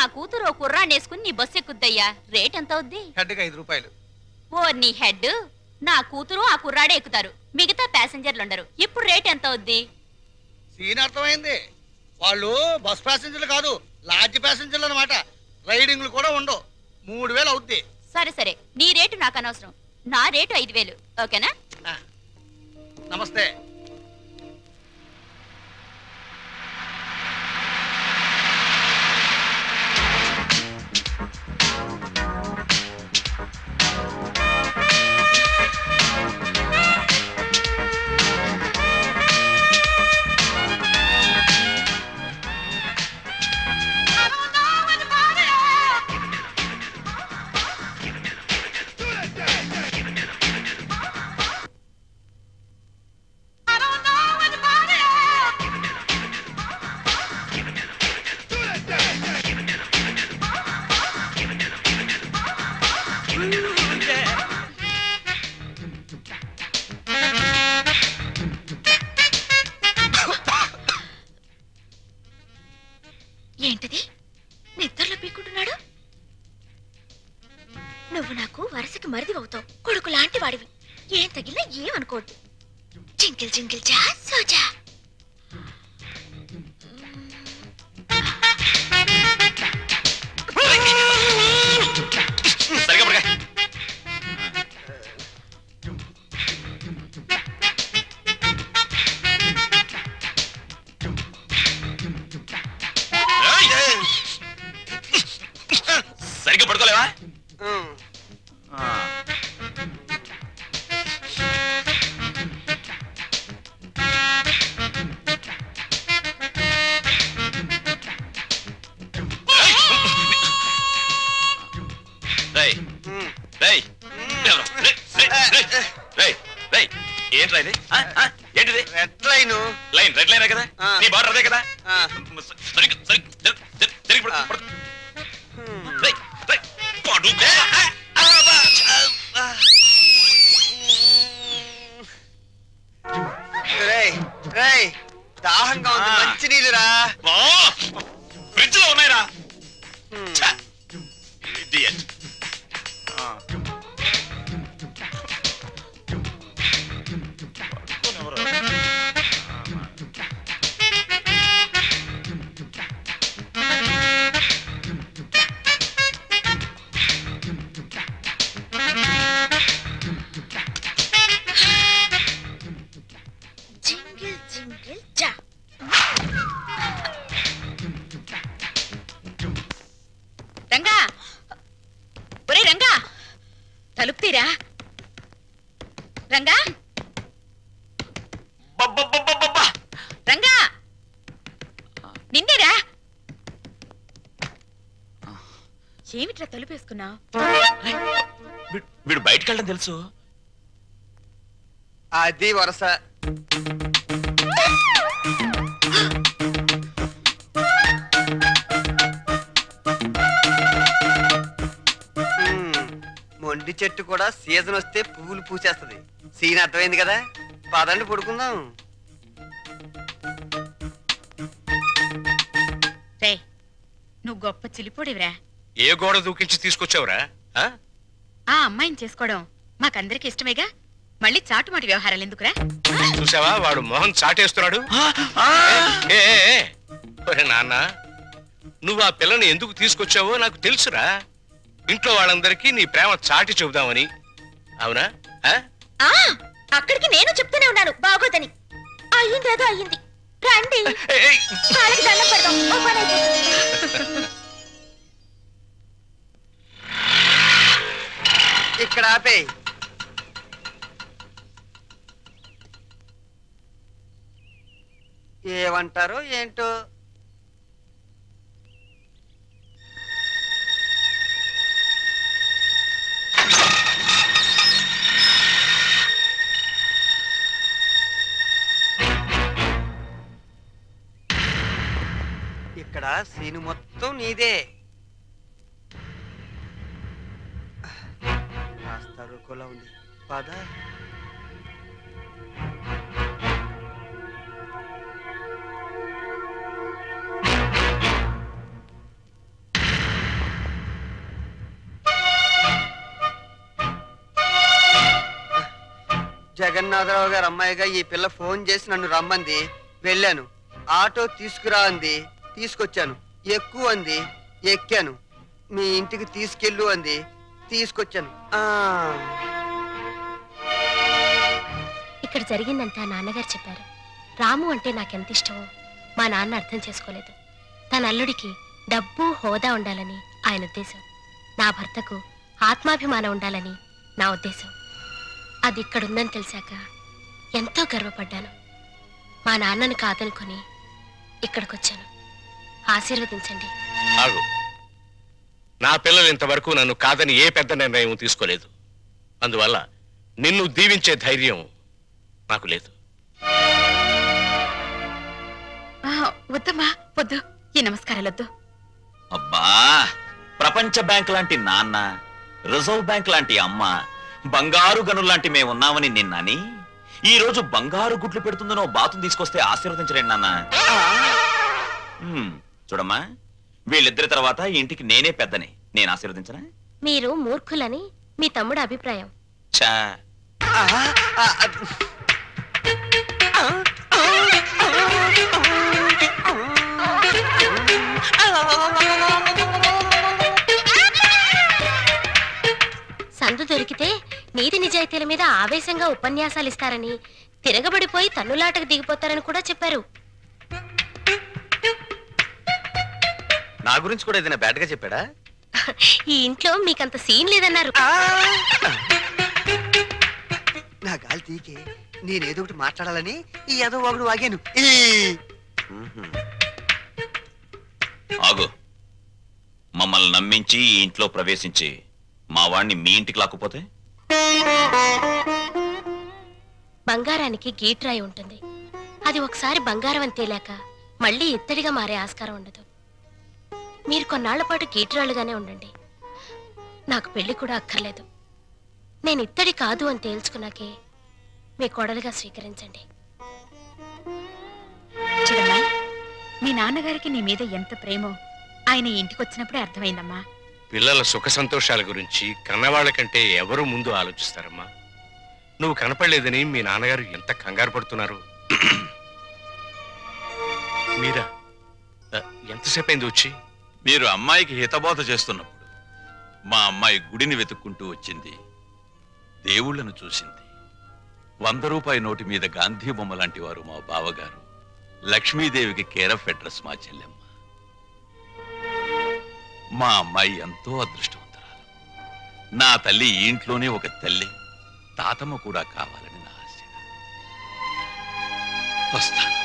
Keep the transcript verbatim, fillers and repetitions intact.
కూతురు కుర్రాన్నేసుకుని నీ bus ఎక్కుద్దయ్యా. Rate ఎంత అవుద్ది? హెడ్కి ఐదు రూపాయలు. ఓ నీ హెడ్, నా కూతురు ఆ కుర్రాడే ఎక్కుతారు, మిగతా ప్యాసింజర్లు ఉండరు. ఇప్పుడు రేట్ ఎంత అవుద్ది? సీన్ అర్థమైంది. వాళ్ళు బస్ ప్యాసింజర్లు కాదు, లాడ్జ్ ప్యాసింజర్లు అనమాట. రైడింగ్లు కూడా ఉండవు. మూడు వేలు అవుద్ది. సరే సరే, నీ రేటు నాకు అనవసరం. నా రేటు ఐదు వేలు. ఓకేనా? నమస్తే. ఏంటది? నిద్రలో పీక్కుంటున్నాడు. నువ్వు నాకు వరసకి మరిదివవుతావు, కొడుకు లాంటి వాడివి. ఏం తగిలినా ఏమనుకోవద్దు. జింకిల్ జింకిల్ జా సోజా. సరిగ్గా పడుకోలేవా? ఏంట్రా ఇది? ఏంటిది? Red line. లైన్ రెడ్ లైనే కదా? నీ బార్డర్ అదే కదా? దాహంగా ఉంది, మంచి నీళ్ళురా. ఫ్రిడ్జ్ లో ఉన్నాయిరా. రంగా, ఒరే రంగా, తలుపు తీరా. రంగా రంగా, నిన్నేరా. ఏమిట్రా తలుపేసుకున్నా? వీడు బయటకు వెళ్ళడం తెలుసు. అది వరస. మొండి చెట్టు కూడా సీజన్ వస్తే పువ్వులు పూసేస్తుంది. సీన్ అర్థమైంది కదా? పదండి పడుకుందాం. నువ్వు గొప్ప చిలిపోడివిరా. ఏ గోడ దూకించి తీసుకొచ్చావురా? ఆ అమ్మాయిని చేసుకోవడం మాకందరికి ఇష్టమేగా, మళ్ళీ చాటుమాటి వ్యవహారాలు ఎందుకురా? చూసావా వాడు మొహం చాటేస్తున్నాడు. నాన్న, నువ్వు ఆ పిల్లని ఎందుకు తీసుకొచ్చావో నాకు తెలుసురా. ఇంట్లో వాళ్ళందరికీ నీ ప్రేమ చాటి చెబుదామని. అవునా? అక్కడికి నేను చెప్తూనే ఉన్నాను బాగోదని. అయ్యింది ఏదో అయ్యింది. రండి, దండం పెడదాం. ఇక్కడ ఆపే. ఏమంటారో ఏంటో. ఇక్కడ సీను మొత్తం నీదే. కాస్త రుకోలా ఉంది. పద. జగన్నాథరావు గారు అమ్మాయిగా ఈ పిల్ల ఫోన్ చేసి నన్ను రమ్మంది. వెళ్ళాను. ఆటో తీసుకురా అంది, తీసుకొచ్చాను. ఎక్కువ అంది, ఎక్కాను. మీ ఇంటికి తీసుకెళ్ళు అంది, తీసుకొచ్చాను. ఆ ఇక్కడ జరిగిందంతా నాన్నగారు చెప్పారు. రాము అంటే నాకెంత ఇష్టమో మా నాన్న అర్థం చేసుకోలేదు. తన అల్లుడికి డబ్బు హోదా ఉండాలని ఆయన ఉద్దేశం. నా భర్తకు ఆత్మాభిమానం ఉండాలని నా ఉద్దేశం. అది ఇక్కడుందని తెలిసాక ఎంతో గర్వపడ్డాను. మా నాన్నను కాదనుకొని ఇక్కడికొచ్చాను. ఆశీర్వదించండి. ఆగు. నా పిల్లలు ఇంతవరకు నన్ను కాదని ఏ పెద్ద నిర్ణయం తీసుకోలేదు. అందువల్ల నిన్ను దీవించే ధైర్యం నాకు లేదు. వద్దమ్మా, వద్దు. ఈ నమస్కారాలొద్దు. అబ్బా, ప్రపంచ బ్యాంక్ లాంటి నాన్న, రిజర్వ్ బ్యాంక్ లాంటి అమ్మ, బంగారు గనుల్లాంటి మేమున్నామని నిన్నని ఈ రోజు బంగారు గుడ్లు పెడుతుందనో బాతుని తీసుకొస్తే ఆశీర్వదించలేండి నాన్న. చూడమ్మా, వీళ్ళిద్దరి తర్వాత ఇంటికి నేనే పెద్దని. నేను ఆశీర్వదించనా? మీరు మూర్ఖులని మీ తమ్ముడు అభిప్రాయం. చా సందు దొరికితే నీతి నిజాయితీల మీద ఆవేశంగా ఉపన్యాసాలు ఇస్తారని, తిరగబడిపోయి తన్నులాటకు దిగిపోతారని కూడా చెప్పారు. నా గురించి కూడా ఏదైనా బ్యాడ్ గా చెప్పాడా? ఈ ఇంట్లో మీకంత సీన్ లేదన్నారు. నా గాలి తీకే నేనేదో ఒకటి మాట్లాడాలని ఈ ఏదో ఒకడు వాగాను. ఆగు. మమ్మల్ని నమ్మించి ఈ ఇంట్లో ప్రవేశించి మా వాణ్ణి మీ ఇంటికి లాక్కుపోతే? బంగారానికి గీట్రాయి ఉంటుంది. అది ఒకసారి బంగారం అని తేలాక మళ్ళీ ఇత్తడిగా మారే ఆస్కారం ఉండదు. మీరు కొన్నాళ్ల పాటు గీట్రాళ్ళుగానే ఉండండి. నాకు పెళ్లి కూడా అక్కర్లేదు. నేను ఇత్తడి కాదు అని తేల్చుకున్నాకే మీ కోడలుగా స్వీకరించండి. చూడమ్మా, మీ నాన్నగారికి నీ మీద ఎంత ప్రేమో ఆయన ఇంటికి వచ్చినప్పుడే అర్థమైందమ్మా. పిల్లల సుఖ సంతోషాల గురించి కన్నవాళ్ల కంటే ఎవరు ముందు ఆలోచిస్తారమ్మా? నువ్వు కనపడలేదని మీ నాన్నగారు ఎంత కంగారు పడుతున్నారు. మీరా ఎంతసేపు అయింది వచ్చి? మీరు అమ్మాయికి హితబోధ చేస్తున్నప్పుడు మా అమ్మాయి గుడిని వెతుక్కుంటూ వచ్చింది, దేవుళ్లను చూసింది. వంద రూపాయి నోటి మీద గాంధీ బొమ్మ లాంటి వారు మా బావగారు. లక్ష్మీదేవికి కేరఫ్ అడ్రస్ మా చెల్లెమ్మ. మా అమ్మాయి ఎంతో అదృష్టవంతురాలు. నా తల్లి ఈ ఇంట్లోనే ఒక తల్లి, తాతమ్మ కూడా కావాలని నా ఆశ. వస్తాను.